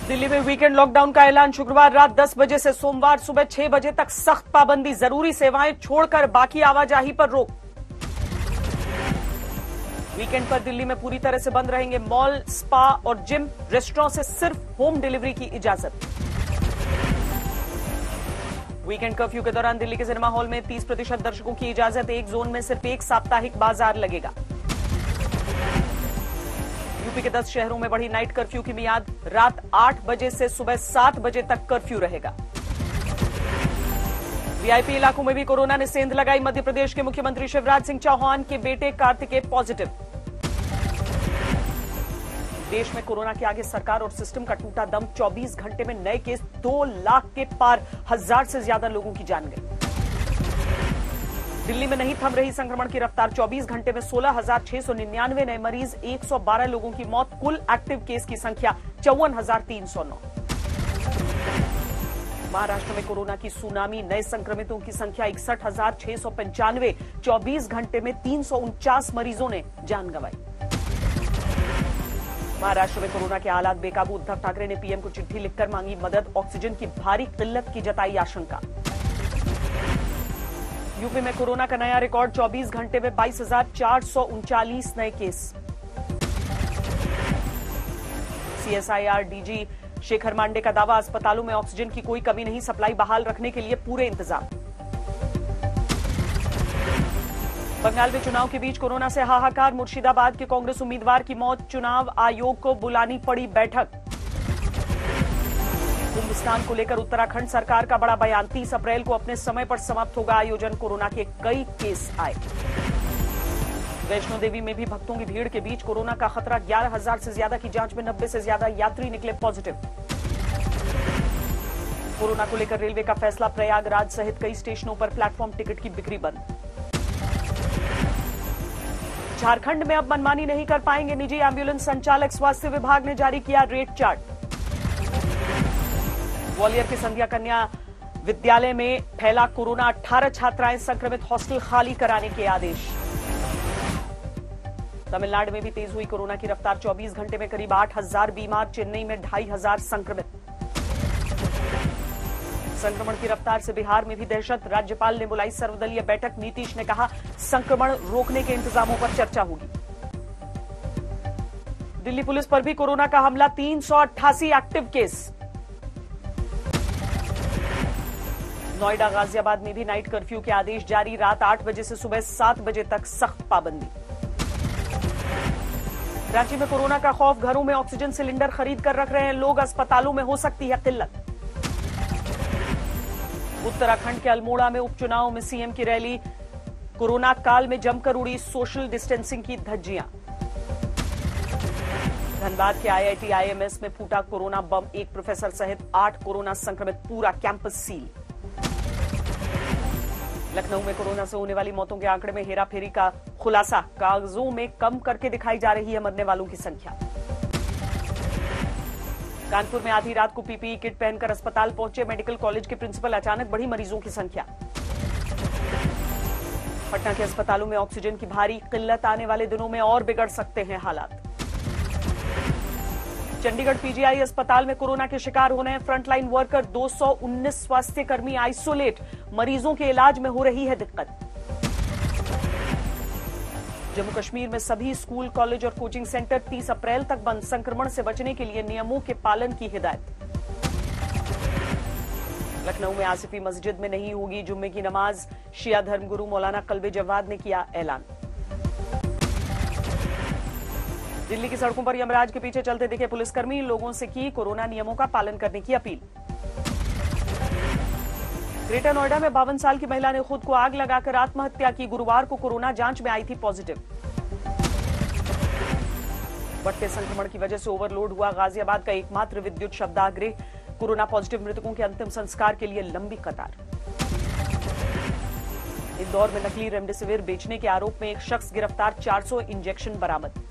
दिल्ली में weekend lockdown का ऐलान। शुक्रवार रात 10 बजे से सोमवार सुबह 6 बजे तक सख्त पाबंदी। जरूरी सेवाएं छोड़कर बाकी आवाजाही पर रोक। वीकेंड पर दिल्ली में पूरी तरह से बंद रहेंगे मॉल, स्पा और जिम। रेस्टोरेंट से सिर्फ होम डिलीवरी की इजाजत। वीकेंड कर्फ्यू के दौरान दिल्ली के सिनेमा हॉल में 30% दर्शकों की इजाजत। एक जोन में सिर्फ एक साप्ताहिक बाजार लगेगा। यूपी के 10 शहरों में बढ़ी नाइट कर्फ्यू की मियाद। रात 8 बजे से सुबह 7 बजे तक कर्फ्यू रहेगा। वीआईपी इलाकों में भी कोरोना ने सेंध लगाई। मध्य प्रदेश के मुख्यमंत्री शिवराज सिंह चौहान के बेटे कार्तिकेय पॉजिटिव। देश में कोरोना के आगे सरकार और सिस्टम का टूटा दम। 24 घंटे में नए केस 2 लाख के पार। 1000 से ज्यादा लोगों की जान गई। दिल्ली में नहीं थम रही संक्रमण की रफ्तार। 24 घंटे में 16,699 नए मरीज, 112 लोगों की मौत। कुल एक्टिव केस की संख्या 54,309। महाराष्ट्र में कोरोना की सुनामी। नए संक्रमितों की संख्या 61,695। 24 घंटे में 349 मरीजों ने जान गंवाई। महाराष्ट्र में कोरोना के हालात बेकाबू। उद्धव ठाकरे ने पीएम को चिट्ठी लिखकर मांगी मदद। ऑक्सीजन की भारी किल्लत की जताई आशंका। यूपी में कोरोना का नया रिकॉर्ड। 24 घंटे में 22,439 नए case. CSIR DG Shekhar Mande का दावा। अस्पतालों में ऑक्सीजन की कोई कमी नहीं। सप्लाई बहाल रखने के लिए पूरे इंतजाम। बंगाल में चुनाव के बीच कोरोना से हाहाकार। मुर्शिदाबाद के कांग्रेस उम्मीदवार की मौत। चुनाव आयोग को बुलानी पड़ी बैठक। कुंभ स्नान को लेकर उत्तराखंड सरकार का बड़ा बयान। 30 अप्रैल को अपने समय पर समाप्त होगा आयोजन। कोरोना के कई केस आए। वैष्णो देवी में भी भक्तों की भीड़ के बीच कोरोना का खतरा। 11,000 से ज्यादा की जांच में 90 से ज्यादा यात्री निकले पॉजिटिव। कोरोना को लेकर रेलवे का फैसला। प्रयागराज सहित कई स्टेशनों पर प्लेटफॉर्म टिकट की बिक्री बंद। झारखंड में अब मनमानी नहीं कर पाएंगे निजी एम्बुलेंस संचालक। स्वास्थ्य विभाग ने जारी किया रेट चार्ट। ग्वालियर के संध्या कन्या विद्यालय में फैला कोरोना। 18 छात्राएं संक्रमित। हॉस्टल खाली कराने के आदेश। तमिलनाडु में भी तेज हुई कोरोना की रफ्तार। 24 घंटे में करीब 8,000 बीमार। चेन्नई में 2,500 संक्रमित। संक्रमण की रफ्तार से बिहार में भी दहशत। राज्यपाल ने बुलाई सर्वदलीय बैठक। नीतीश ने कहा संक्रमण रोकने के इंतजामों पर चर्चा होगी। दिल्ली पुलिस पर भी कोरोना का हमला। 388 एक्टिव केस। नोएडा गाजियाबाद में भी नाइट कर्फ्यू के आदेश जारी। रात 8 बजे से सुबह 7 बजे तक सख्त पाबंदी। रांची में कोरोना का खौफ। घरों में ऑक्सीजन सिलेंडर खरीद कर रख रहे हैं लोग। अस्पतालों में हो सकती है किल्लत। उत्तराखंड के अल्मोड़ा में उपचुनाव में सीएम की रैली। कोरोना काल में जमकर उड़ी सोशल डिस्टेंसिंग की धज्जियां। धनबाद के आईआईटी आईएमएस में फूटा कोरोना बम। 1 प्रोफेसर सहित 8 कोरोना संक्रमित। पूरा कैंपस सील। लखनऊ में कोरोना से होने वाली मौतों के आंकड़े में हेराफेरी का खुलासा। कागजों में कम करके दिखाई जा रही है मरने वालों की संख्या। कानपुर में आधी रात को पीपीई किट पहनकर अस्पताल पहुंचे मेडिकल कॉलेज के प्रिंसिपल। अचानक बढ़ी मरीजों की संख्या। पटना के अस्पतालों में ऑक्सीजन की भारी किल्लत। आने वाले दिनों में और बिगड़ सकते हैं हालात। चंडीगढ़ पीजीआई अस्पताल में कोरोना के शिकार होने हैं फ्रंटलाइन वर्कर। 219 स्वास्थ्यकर्मी आइसोलेट। मरीजों के इलाज में हो रही है दिक्कत। जम्मू कश्मीर में सभी स्कूल, कॉलेज और कोचिंग सेंटर 30 अप्रैल तक बंद। संक्रमण से बचने के लिए नियमों के पालन की हिदायत। लखनऊ में आसिफी मस्जिद में नहीं होगी जुम्मे की नमाज। शिया धर्मगुरु मौलाना कल्बे जवाद ने किया ऐलान। दिल्ली की सड़कों पर यमराज के पीछे चलते दिखे पुलिसकर्मी। लोगों से की कोरोना नियमों का पालन करने की अपील। ग्रेटर नोएडा में 52 साल की महिला ने खुद को आग लगाकर आत्महत्या की। गुरुवार को कोरोना जांच में आई थी पॉजिटिव। बढ़ते संक्रमण की वजह से ओवरलोड हुआ गाजियाबाद का एकमात्र विद्युत शवदाह। कोरोना पॉजिटिव मृतकों के अंतिम संस्कार के लिए लंबी कतार। इंदौर में नकली रेमडेसिविर बेचने के आरोप में एक शख्स गिरफ्तार। 400 इंजेक्शन बरामद।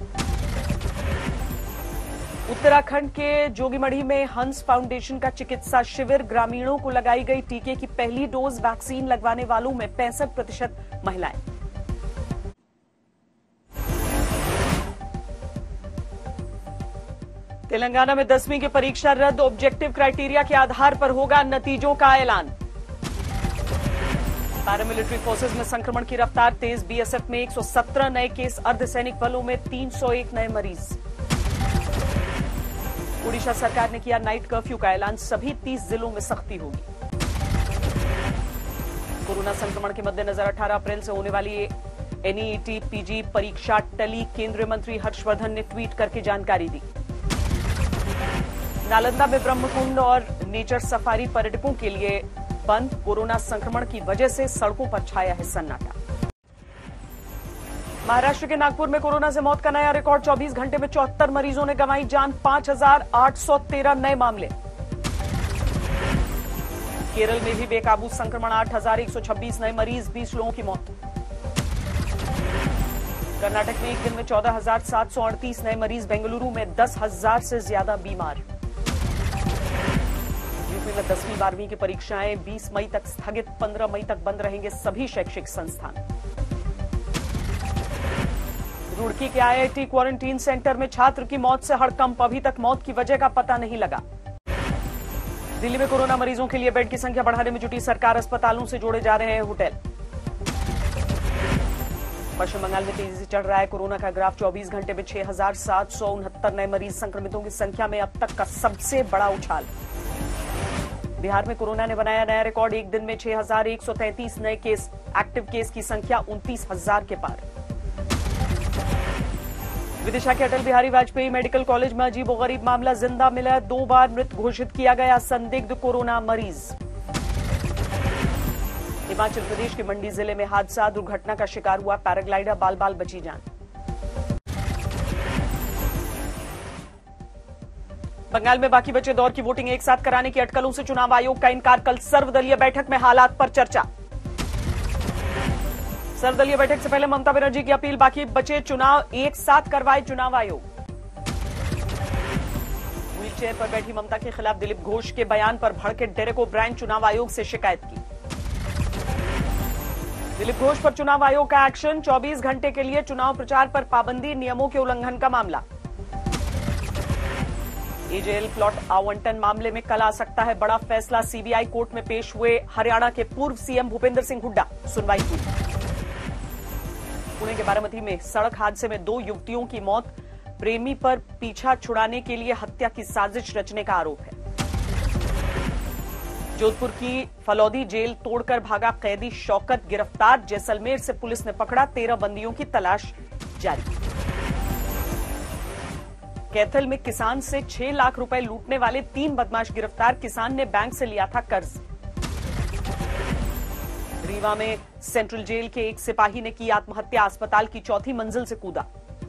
उत्तराखंड के जोगीमढ़ी में हंस फाउंडेशन का चिकित्सा शिविर। ग्रामीणों को लगाई गई टीके की पहली डोज। वैक्सीन लगवाने वालों में 65% महिलाएं। तेलंगाना में 10वीं की परीक्षा रद्द, ऑब्जेक्टिव क्राइटेरिया के आधार पर होगा नतीजों का ऐलान। पैरामिलिट्री फोर्सेज में संक्रमण की रफ्तार तेज, बीएसएफ में 117 नए केस, अर्धसैनिक बलों में 301 नए मरीज। ओडिशा सरकार ने किया नाइट कर्फ्यू का ऐलान, सभी 30 जिलों में सख्ती होगी। कोरोना संक्रमण के मद्देनजर 18 अप्रैल से होने वाली एनईईटी पीजी परीक्षा टली, केंद्रीय मंत्री हर्षवर्धन ने ट्वीट करके जानकारी दी। नालंदा में ब्रह्मकुंड और नेचर सफारी पर्यटकों के लिए बंद, कोरोना संक्रमण की वजह से सड़कों पर छाया है सन्नाटा। महाराष्ट्र के नागपुर में कोरोना से मौत का नया रिकॉर्ड, 24 घंटे में 74 मरीजों ने गंवाई जान, 5,813 नए मामले। केरल में भी बेकाबू संक्रमण, 8,126 नए मरीज, 20 लोगों की मौत। कर्नाटक में एक दिन में 14,738 नए मरीज, बेंगलुरु में 10,000 से ज्यादा बीमार। यूपी में 10वीं 12वीं की परीक्षाएं 20 मई तक स्थगित, 15 मई तक बंद रहेंगे सभी शैक्षिक संस्थान। रुड़की के आईआईटी क्वारंटीन सेंटर में छात्र की मौत से हड़कंप, अभी तक मौत की वजह का पता नहीं लगा। दिल्ली में कोरोना मरीजों के लिए बेड की संख्या बढ़ाने में जुटी सरकार, अस्पतालों से जोड़े जा रहे हैं होटल। पश्चिम बंगाल में तेजी से चढ़ रहा है कोरोना का ग्राफ, 24 घंटे में 6,769 नए मरीज, संक्रमितों की संख्या में अब तक का सबसे बड़ा उछाल। बिहार में कोरोना ने बनाया नया रिकॉर्ड, एक दिन में 6,133 नए केस, एक्टिव केस की संख्या 29,000 के पार। विदिशा के अटल बिहारी वाजपेयी मेडिकल कॉलेज में अजीबोगरीब मामला, जिंदा मिला, 2 बार मृत घोषित किया गया संदिग्ध कोरोना मरीज। हिमाचल प्रदेश के मंडी जिले में हादसा, दुर्घटना का शिकार हुआ पैराग्लाइडर, बाल बाल बची जान। बंगाल में बाकी बचे दौर की वोटिंग एक साथ कराने की अटकलों से चुनाव आयोग का इनकार, कल सर्वदलीय बैठक में हालात पर चर्चा। सर्वदलीय बैठक से पहले ममता बनर्जी की अपील, बाकी बचे चुनाव एक साथ करवाए चुनाव आयोग। व्हील चेयर पर बैठी ममता के खिलाफ दिलीप घोष के बयान पर भड़के डेरेक ओब्रायन, चुनाव आयोग से शिकायत की। दिलीप घोष पर चुनाव आयोग का एक्शन, 24 घंटे के लिए चुनाव प्रचार पर पाबंदी, नियमों के उल्लंघन का मामला। एजेएल प्लॉट आवंटन मामले में कल आ सकता है बड़ा फैसला, सीबीआई कोर्ट में पेश हुए हरियाणा के पूर्व सीएम भूपेंद्र सिंह हुड्डा, सुनवाई हुई। पुणे के बारामती में सड़क हादसे में 2 युवतियों की मौत, प्रेमी पर पीछा छुड़ाने के लिए हत्या की साजिश रचने का आरोप है। जोधपुर की फलौदी जेल तोड़कर भागा कैदी शौकत गिरफ्तार, जैसलमेर से पुलिस ने पकड़ा, 13 बंदियों की तलाश जारी। कैथल में किसान से 6 लाख रुपए लूटने वाले 3 बदमाश गिरफ्तार, किसान ने बैंक से लिया था कर्ज। रीवा में सेंट्रल जेल के एक सिपाही ने की आत्महत्या, अस्पताल की 4थी मंजिल से कूदा।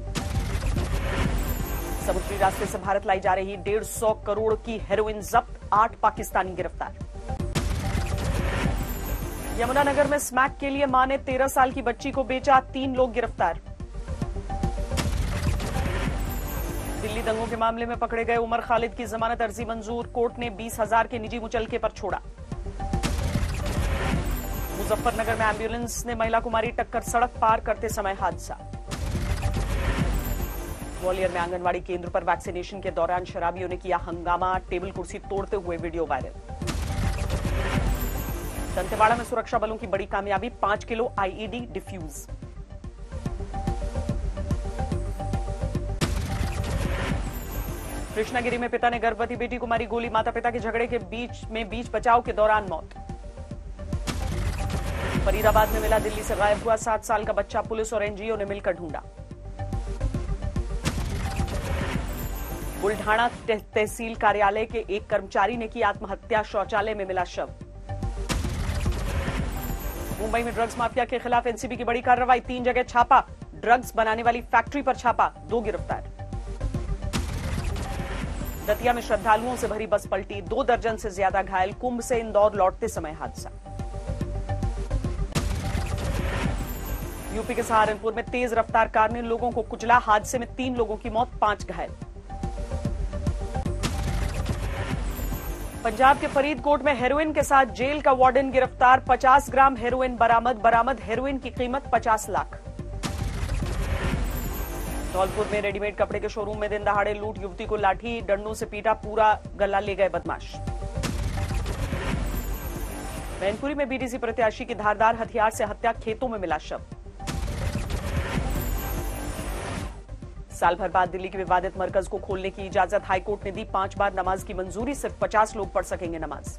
समुद्री रास्ते से भारत लाई जा रही 150 करोड़ की हेरोइन जब्त, 8 पाकिस्तानी गिरफ्तार। यमुनानगर में स्मैक के लिए मां ने 13 साल की बच्ची को बेचा, 3 लोग गिरफ्तार। दिल्ली दंगों के मामले में पकड़े गए उमर खालिद की जमानत अर्जी मंजूर, कोर्ट ने 20,000 के निजी मुचलके पर छोड़ा। मुजफ्फरनगर में एम्बुलेंस ने महिला को मारी टक्कर, सड़क पार करते समय हादसा। ग्वालियर में आंगनवाड़ी केंद्र पर वैक्सीनेशन के दौरान शराबियों ने किया हंगामा, टेबल कुर्सी तोड़ते हुए वीडियो वायरल। दंतेवाड़ा में सुरक्षा बलों की बड़ी कामयाबी, 5 किलो आईईडी डिफ्यूज। कृष्णागिरी में पिता ने गर्भवती बेटी को मारी गोली, माता पिता के झगड़े के बीच बचाव के दौरान मौत। फरीदाबाद में मिला दिल्ली से गायब हुआ 7 साल का बच्चा, पुलिस और एनजीओ ने मिलकर ढूंढा। बुल्ढाना तहसील कार्यालय के एक कर्मचारी ने की आत्महत्या, शौचालय में मिला शव। मुंबई में ड्रग्स माफिया के खिलाफ एनसीबी की बड़ी कार्रवाई, 3 जगह छापा, ड्रग्स बनाने वाली फैक्ट्री पर छापा, 2 गिरफ्तार। दतिया में श्रद्धालुओं से भरी बस पलटी, 2 दर्जन से ज्यादा घायल, कुंभ से इंदौर लौटते समय हादसा। यूपी के सहारनपुर में तेज रफ्तार कार ने लोगों को कुचला, हादसे में 3 लोगों की मौत, 5 घायल। पंजाब के फरीदकोट में हेरोइन के साथ जेल का वार्डन गिरफ्तार, 50 ग्राम हेरोइन बरामद, हेरोइन की कीमत 50 लाख। धौलपुर में रेडीमेड कपड़े के शोरूम में दिन दहाड़े लूट, युवती को लाठी डंडों से पीटा, पूरा गला ले गए बदमाश। मैनपुरी में बीडीसी प्रत्याशी की धारदार हथियार से हत्या, खेतों में मिला शव। साल भर बाद दिल्ली के विवादित मरकज को खोलने की इजाजत, हाईकोर्ट ने दी 5 बार नमाज की मंजूरी, सिर्फ 50 लोग पढ़ सकेंगे नमाज।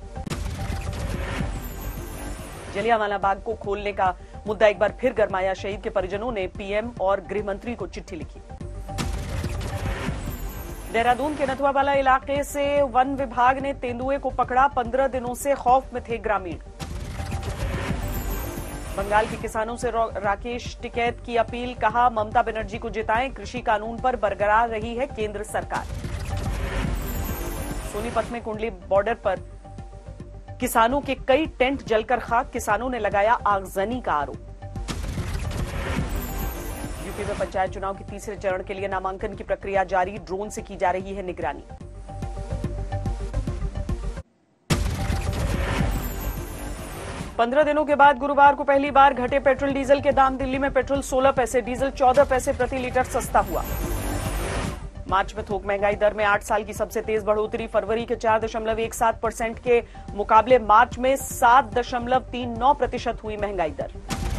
जलियांवाला बाग को खोलने का मुद्दा एक बार फिर गरमाया, शहीद के परिजनों ने पीएम और गृह मंत्री को चिट्ठी लिखी। देहरादून के नथुआवाला इलाके से वन विभाग ने तेंदुए को पकड़ा, 15 दिनों से खौफ में थे ग्रामीण। बंगाल के किसानों से राकेश टिकैत की अपील, कहा ममता बनर्जी को जिताएं, कृषि कानून पर बरकरार रही है केंद्र सरकार। सोनीपत में कुंडली बॉर्डर पर किसानों के कई टेंट जलकर खाक, किसानों ने लगाया आगजनी का आरोप। यूपी में पंचायत चुनाव के तीसरे चरण के लिए नामांकन की प्रक्रिया जारी, ड्रोन से की जा रही है निगरानी। पंद्रह दिनों के बाद गुरुवार को पहली बार घटे पेट्रोल डीजल के दाम, दिल्ली में पेट्रोल 16 पैसे, डीजल 14 पैसे प्रति लीटर सस्ता हुआ। मार्च में थोक महंगाई दर में 8 साल की सबसे तेज बढ़ोतरी, फरवरी के 4.17% के मुकाबले मार्च में 7.39% हुई महंगाई दर।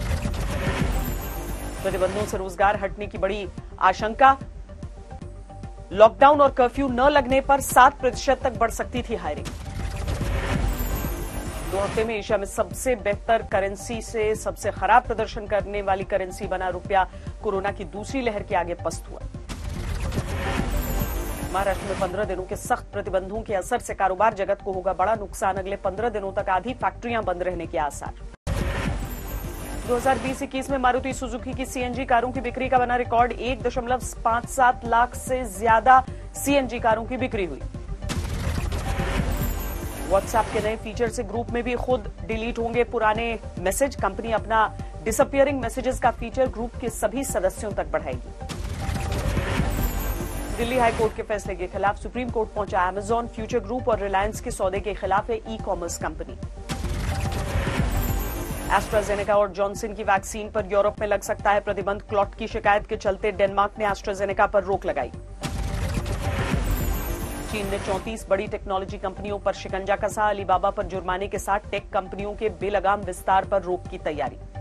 प्रतिबंधों से रोजगार हटने की बड़ी आशंका, लॉकडाउन और कर्फ्यू न लगने पर 7% तक बढ़ सकती थी हायरिंग। 2 हफ्ते में एशिया में सबसे बेहतर करेंसी से सबसे खराब प्रदर्शन करने वाली करेंसी बना रुपया, कोरोना की दूसरी लहर के आगे पस्त हुआ। महाराष्ट्र में 15 दिनों के सख्त प्रतिबंधों के असर से कारोबार जगत को होगा बड़ा नुकसान, अगले 15 दिनों तक आधी फैक्ट्रियां बंद रहने के आसार। 2020-21 में मारुति सुजुकी की सीएनजी कारों की बिक्री का बना रिकॉर्ड, 1.57 लाख से ज्यादा सीएनजी कारों की बिक्री हुई। व्हाट्सएप के नए फीचर से ग्रुप में भी खुद डिलीट होंगे पुराने मैसेज, कंपनी अपना डिसअपियरिंग मैसेजेस का फीचर ग्रुप के सभी सदस्यों तक बढ़ाएगी। दिल्ली हाईकोर्ट के फैसले के खिलाफ सुप्रीम कोर्ट पहुंचा अमेजॉन, फ्यूचर ग्रुप और रिलायंस के सौदे के खिलाफ है ई कॉमर्स कंपनी। एस्ट्राजेनेका और जॉनसन की वैक्सीन पर यूरोप में लग सकता है प्रतिबंध, क्लॉट की शिकायत के चलते डेनमार्क ने एस्ट्राजेनेका पर रोक लगाई। चीन ने 34 बड़ी टेक्नोलॉजी कंपनियों पर शिकंजा कसा, अलीबाबा पर जुर्माने के साथ टेक कंपनियों के बेलगाम विस्तार पर रोक की तैयारी।